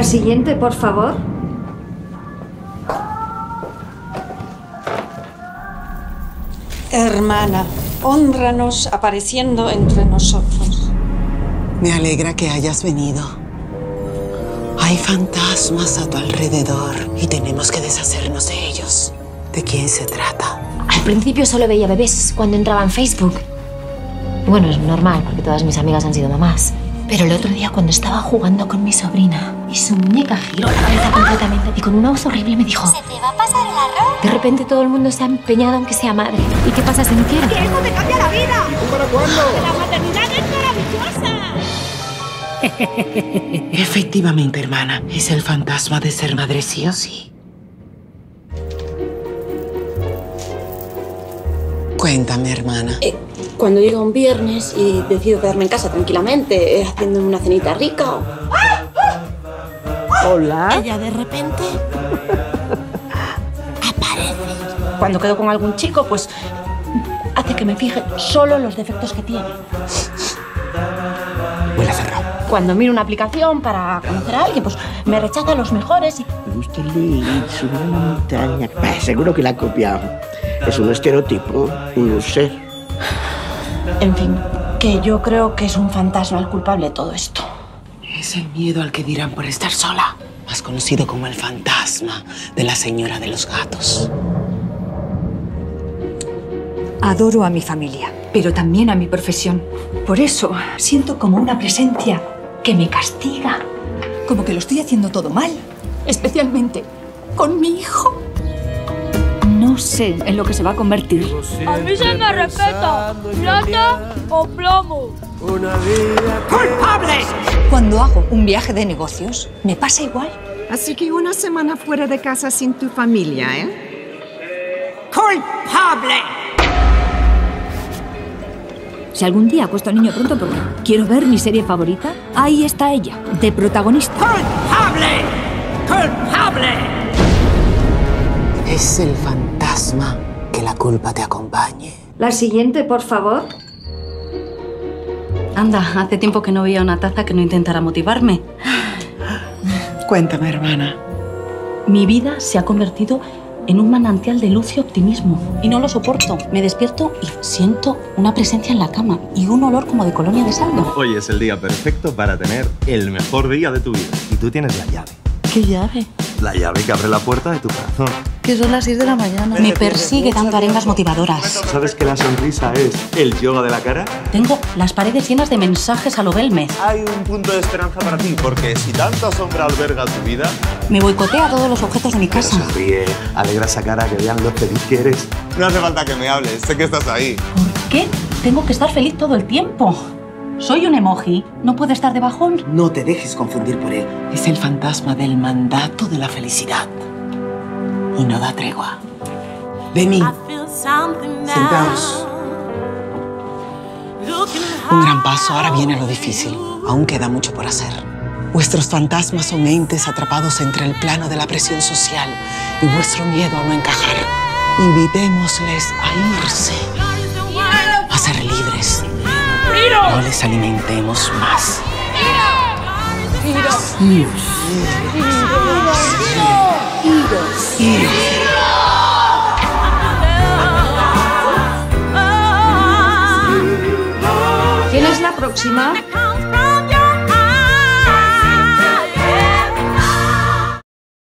La siguiente, por favor. Hermana, hónranos apareciendo entre nosotros. Me alegra que hayas venido. Hay fantasmas a tu alrededor y tenemos que deshacernos de ellos. ¿De quién se trata? Al principio solo veía bebés cuando entraba en Facebook. Bueno, es normal, porque todas mis amigas han sido mamás. Pero el otro día, cuando estaba jugando con mi sobrina y su muñeca giró la cabeza completamente y con una voz horrible me dijo: ¿Se te va a pasar el arroz? de repente todo el mundo se ha empeñado en que sea madre. ¿Y qué pasa si no quiero? ¡Que eso te cambia la vida! ¿Y tú para cuándo? ¡Que la maternidad es maravillosa! Efectivamente, hermana. Es el fantasma de ser madre sí o sí. Cuéntame, hermana. Cuando llega un viernes y decido quedarme en casa tranquilamente, haciéndome una cenita rica. Hola. Ella de repente aparece. Cuando quedo con algún chico, pues hace que me fije solo en los defectos que tiene. Huele cerrado. Cuando miro una aplicación para conocer a alguien, pues me rechaza los mejores y... Me gusta leer, subir a una montaña. Seguro que la ha copiado. Es un estereotipo, no sé. En fin, que yo creo que es un fantasma el culpable de todo esto. Es el miedo al que dirán por estar sola. Más conocido como el fantasma de la señora de los gatos. Adoro a mi familia, pero también a mi profesión. Por eso siento como una presencia que me castiga. Como que lo estoy haciendo todo mal. Especialmente con mi hijo. No sé en lo que se va a convertir. A mí se me respeta. ¿Plata o plomo? ¡Culpable! Cuando hago un viaje de negocios, me pasa igual. Así que una semana fuera de casa sin tu familia, ¿eh? ¡Culpable! Si algún día acuesto al niño pronto porque quiero ver mi serie favorita, ahí está ella, de protagonista. ¡Culpable! ¡Culpable! Es el fantasma que la culpa te acompañe. La siguiente, por favor. Anda, hace tiempo que no veía una taza que no intentara motivarme. Cuéntame, hermana. Mi vida se ha convertido en un manantial de luz y optimismo. Y no lo soporto. Me despierto y siento una presencia en la cama y un olor como de colonia de saldo. Hoy es el día perfecto para tener el mejor día de tu vida. Y tú tienes la llave. ¿Qué llave? La llave que abre la puerta de tu corazón. Que son las 6 de la mañana. Me persigue dando arengas motivadoras. ¿Sabes que la sonrisa es el yoga de la cara? Tengo las paredes llenas de mensajes a lo Belmez. Hay un punto de esperanza para ti, porque si tanta sombra alberga tu vida... Me boicotea todos los objetos de mi casa. Sonríe, alegra esa cara, que vean lo feliz que eres. No hace falta que me hables, sé que estás ahí. ¿Por qué tengo que estar feliz todo el tiempo? Soy un emoji. ¿No puedo estar de bajón? No te dejes confundir por él. Es el fantasma del mandato de la felicidad. Y no da tregua. Venid. Sentaos. Un gran paso. Ahora viene lo difícil. Aún queda mucho por hacer. Vuestros fantasmas son entes atrapados entre el plano de la presión social y vuestro miedo a no encajar. Invitémosles a irse. A ser libres. No les alimentemos más. ¿Quién es la próxima?